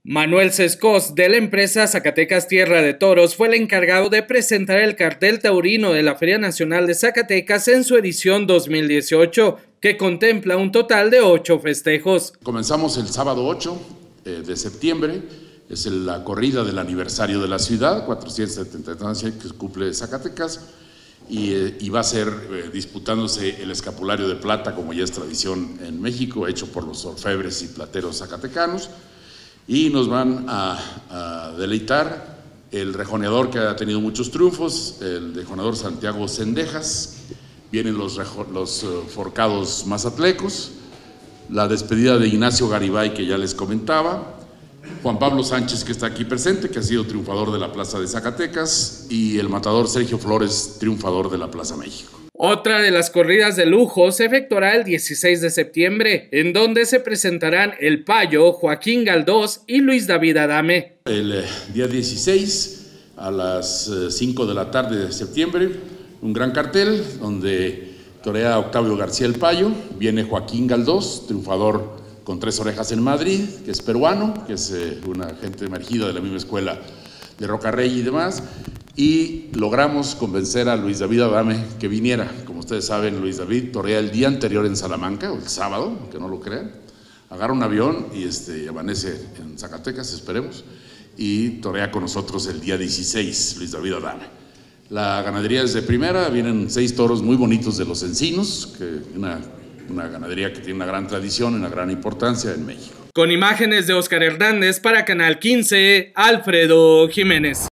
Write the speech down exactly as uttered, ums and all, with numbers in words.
Manuel Sescos, de la empresa Zacatecas Tierra de Toros, fue el encargado de presentar el cartel taurino de la Feria Nacional de Zacatecas en su edición dos mil dieciocho, que contempla un total de ocho festejos. Comenzamos el sábado ocho de septiembre, es la corrida del aniversario de la ciudad, cuatrocientos setenta y tres años que cumple Zacatecas, y, y va a ser eh, disputándose el escapulario de plata, como ya es tradición en México, hecho por los orfebres y plateros zacatecanos. Y nos van a, a deleitar el rejoneador que ha tenido muchos triunfos, el rejoneador Santiago Cendejas, vienen los, los uh, forcados mazatlecos, la despedida de Ignacio Garibay que ya les comentaba, Juan Pablo Sánchez que está aquí presente, que ha sido triunfador de la Plaza de Zacatecas, y el matador Sergio Flores, triunfador de la Plaza México. Otra de las corridas de lujo se efectuará el dieciséis de septiembre, en donde se presentarán El Payo, Joaquín Galdós y Luis David Adame. El eh, día dieciséis a las eh, cinco de la tarde de septiembre, un gran cartel donde torea Octavio García El Payo, viene Joaquín Galdós, triunfador con tres orejas en Madrid, que es peruano, que es eh, una gente emergida de la misma escuela de Rocarrey y demás, y logramos convencer a Luis David Adame que viniera. Como ustedes saben, Luis David torea el día anterior en Salamanca, o el sábado, aunque no lo crean, agarra un avión y este, amanece en Zacatecas, esperemos, y torea con nosotros el día dieciséis, Luis David Adame. La ganadería es de primera, vienen seis toros muy bonitos de los Encinos, que una, una ganadería que tiene una gran tradición y una gran importancia en México. Con imágenes de Oscar Hernández para Canal quince, Alfredo Jiménez.